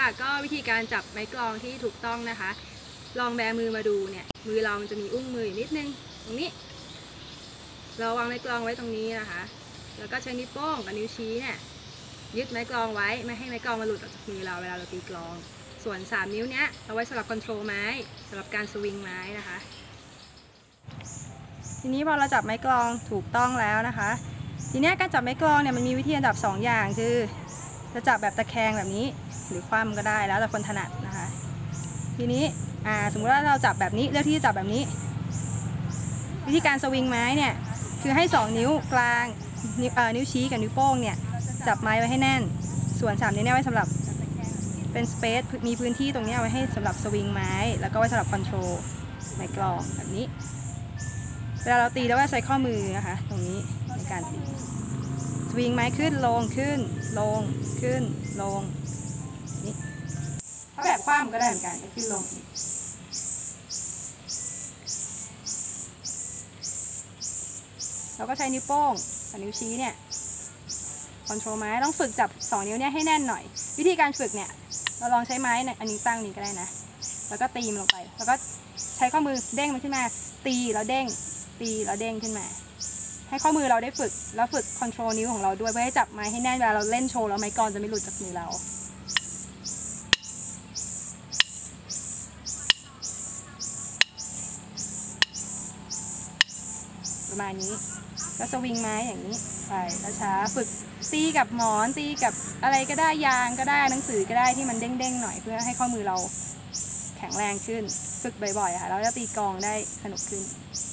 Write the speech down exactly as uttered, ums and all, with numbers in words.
ก็วิธีการจับไม้กลองที่ถูกต้องนะคะลองแบมือมาดูเนี่ยมือเรามันจะมีอุ้งมืออยู่นิดนึงตรงนี้เราวางไม้กลองไว้ตรงนี้นะคะแล้วก็ใช้นิ้วโป้งกับนิ้วชี้เนี่ยยึดไม้กลองไว้ไม่ให้ไม้กลองมาหลุดออกจากมือเราเวลาเราตีกลองส่วนสามนิ้วเนี้ยเอาไว้สำหรับคอนโทรลไม้สำหรับการสวิงไม้นะคะทีนี้พอเราจับไม้กลองถูกต้องแล้วนะคะทีนี้การจับไม้กลองเนี่ยมันมีวิธีจับสองอย่างคือจะจับแบบตะแคงแบบนี้หรือคว่ำก็ได้แล้วแต่คนถนัดนะคะทีนี้อ่าสมมติว่าเราจับแบบนี้เลือกที่จะจับแบบนี้วิธีการสวิงไม้เนี่ยคือให้สองนิ้วกลางนิ้วเอ่อนิ้วชี้กับนิ้วโป้งเนี่ยจับไม้ไว้ให้แน่นส่วนสามนิ้วเนี่ยไว้สำหรับเป็นสเปซมีพื้นที่ตรงนี้เอาไว้ให้สำหรับสวิงไม้แล้วก็ไว้สำหรับคอนโทรลไม้กลองแบบนี้เวลาเราตีแล้วว่าใช้ข้อมือนะคะตรงนี้ในการตีสวิงไม้ขึ้นลงขึ้นลงขึ้นลงนี่ถ้าแบบคว่ำก็ได้เหมือนกันขึ้นลงเราก็ใช้นิ้วโป้งกับนิ้วชี้เนี่ยคอนโทรลไม้ต้องฝึกจับสองนิ้วเนี่ยให้แน่นหน่อยวิธีการฝึกเนี่ยเราลองใช้ไม้เนี่ยอันนี้ตั้งนี้ก็ได้นะแล้วก็ตีมันลงไปแล้วก็ใช้ข้อมือเด้งมันขึ้นมาตีแล้วเด้งตีแล้วเด้งขึ้นมาให้ข้อมือเราได้ฝึกแล้วฝึกคอนโทรลนิ้วของเราด้วยเพื่อให้จับไม้ให้แน่นเวลาเราเล่นโชว์แล้วไม้กลองจะไม่หลุดจากมือเราประมาณนี้ก็สวิงไม้อย่างนี้ไปช้าๆฝึกตีกับหมอนตีกับอะไรก็ได้ยางก็ได้หนังสือก็ได้ที่มันเด้งๆหน่อยเพื่อให้ข้อมือเราแข็งแรงขึ้นฝึกบ่อยๆค่ะแล้วจะตีกลองได้สนุกขึ้น